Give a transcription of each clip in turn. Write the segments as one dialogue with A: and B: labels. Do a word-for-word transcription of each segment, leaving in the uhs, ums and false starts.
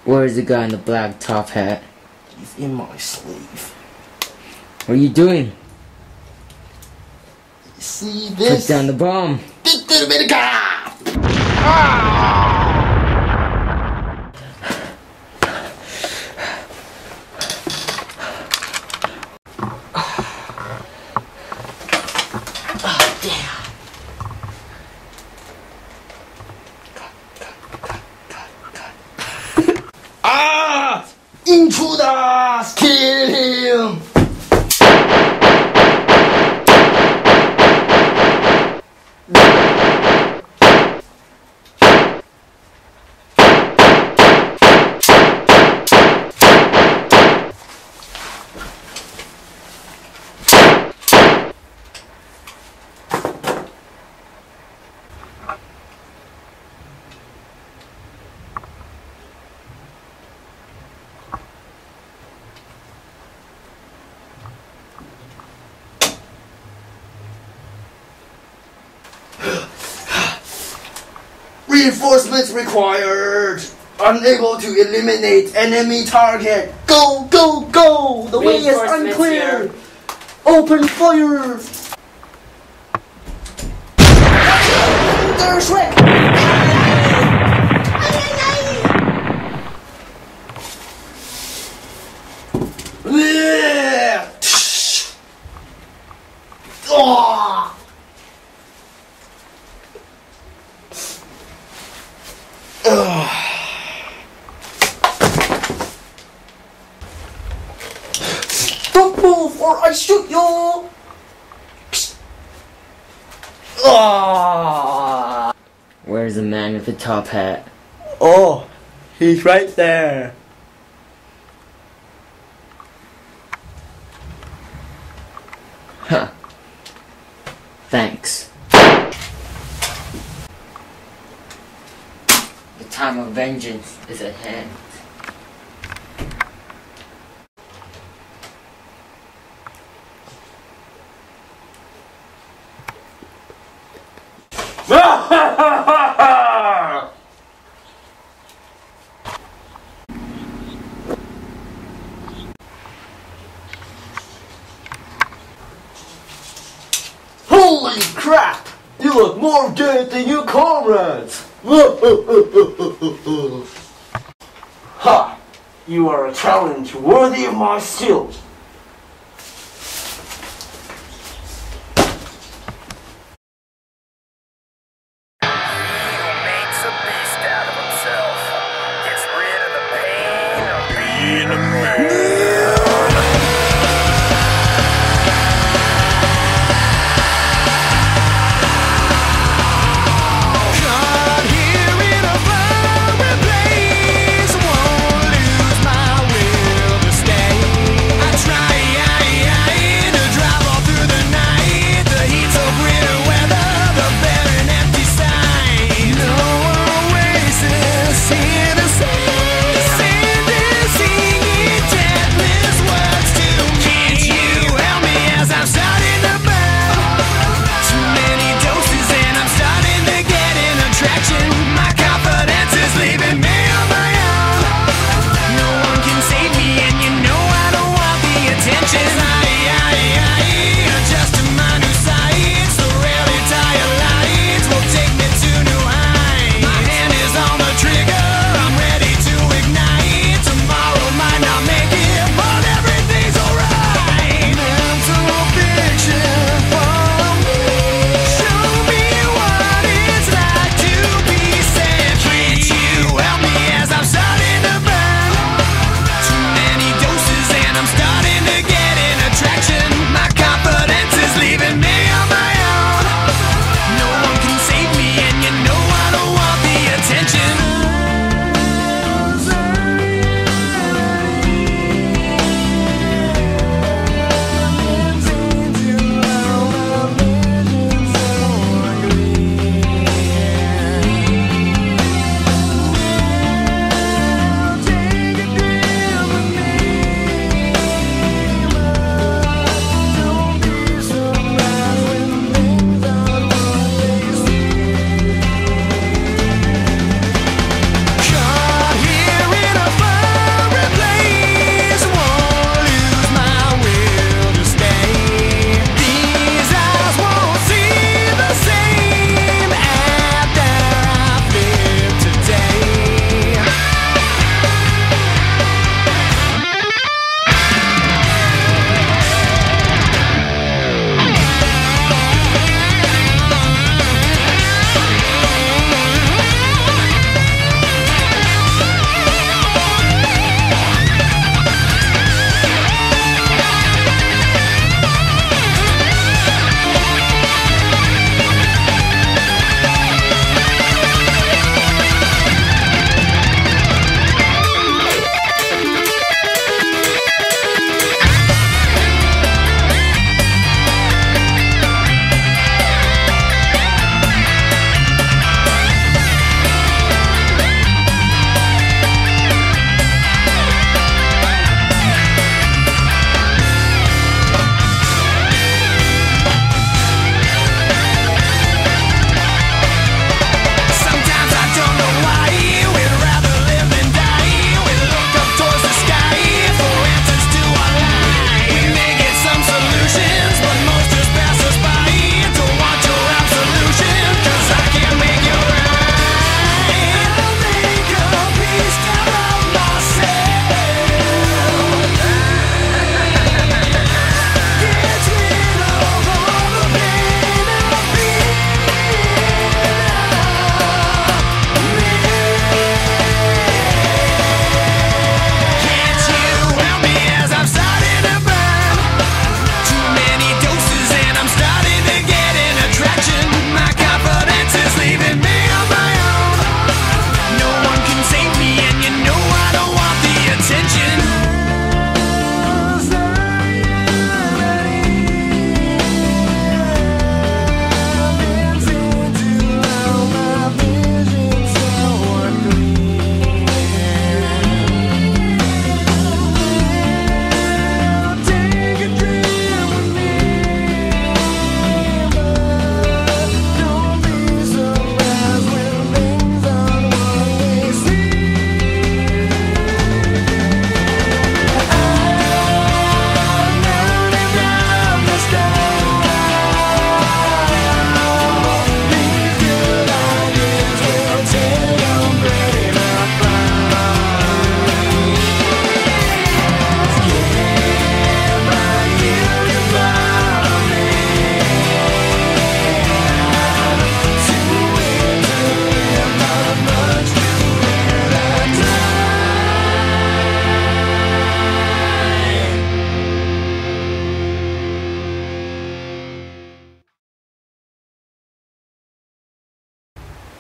A: Where's the guy in the black top hat?
B: He's in my sleeve.
A: What are you doing?
B: See this?
A: Put down the bomb.
B: Ah! Oh, damn. Ah! Intruders! Kill him! Reinforcements required! Unable to eliminate enemy target! Go, go, go! The way is unclear! Here. Open fire! There's Shrek! Oh! Don't move or I shoot you! Oh.
A: Where's the man with the top hat?
B: Oh, he's right there.
A: Huh. Thanks. The time of vengeance is at hand.
B: Holy crap! You look more dead than your comrades! Ha! You are a challenge worthy of my skill.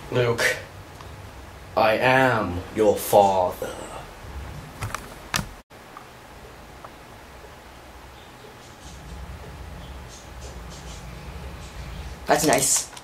B: Luke, I am your father.
C: That's nice.